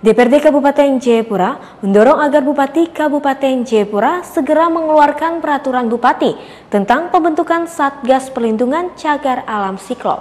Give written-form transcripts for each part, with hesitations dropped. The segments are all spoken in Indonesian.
DPRD Kabupaten Jayapura mendorong agar Bupati Kabupaten Jayapura segera mengeluarkan peraturan Bupati tentang pembentukan Satgas Perlindungan Cagar Alam Siklop.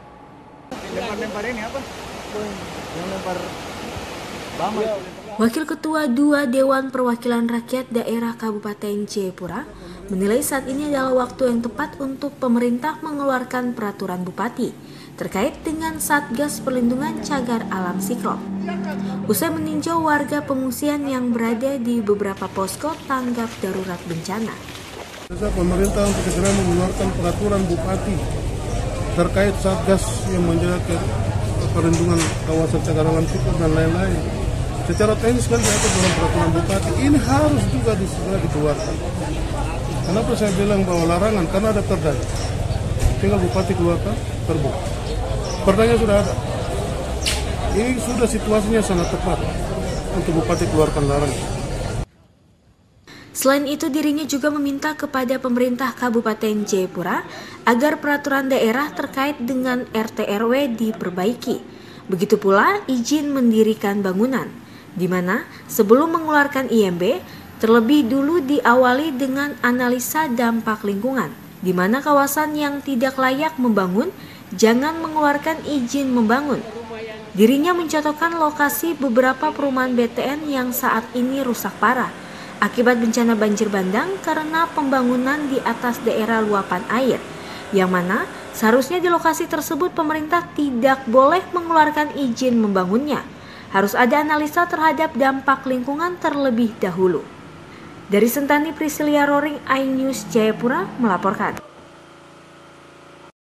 Wakil Ketua 2 Dewan Perwakilan Rakyat Daerah Kabupaten Jayapura menilai saat ini adalah waktu yang tepat untuk pemerintah mengeluarkan peraturan Bupati terkait dengan Satgas Perlindungan Cagar Alam Siklop. Usai meninjau warga pengungsian yang berada di beberapa posko tanggap darurat bencana. Pemerintah untuk segera mengeluarkan peraturan Bupati terkait Satgas yang menjaga perlindungan kawasan cagar alam siklop dan lain-lain. Secara teknis kan diatur dalam peraturan Bupati, ini harus juga segera dikeluarkan. Kenapa saya bilang bahwa larangan? Karena ada perdanya. Tinggal Bupati keluarkan perbu. Perdanya sudah ada. Ini sudah situasinya sangat tepat untuk Bupati keluarkan larangan. Selain itu, dirinya juga meminta kepada pemerintah Kabupaten Jayapura agar peraturan daerah terkait dengan RT RW diperbaiki. Begitu pula izin mendirikan bangunan, di mana sebelum mengeluarkan IMB, terlebih dulu diawali dengan analisa dampak lingkungan, di mana kawasan yang tidak layak membangun jangan mengeluarkan izin membangun. Dirinya mencontohkan lokasi beberapa perumahan BTN yang saat ini rusak parah akibat bencana banjir bandang karena pembangunan di atas daerah luapan air, yang mana seharusnya di lokasi tersebut pemerintah tidak boleh mengeluarkan izin membangunnya. Harus ada analisa terhadap dampak lingkungan terlebih dahulu. Dari Sentani Priscilia Roring, iNews Jayapura melaporkan.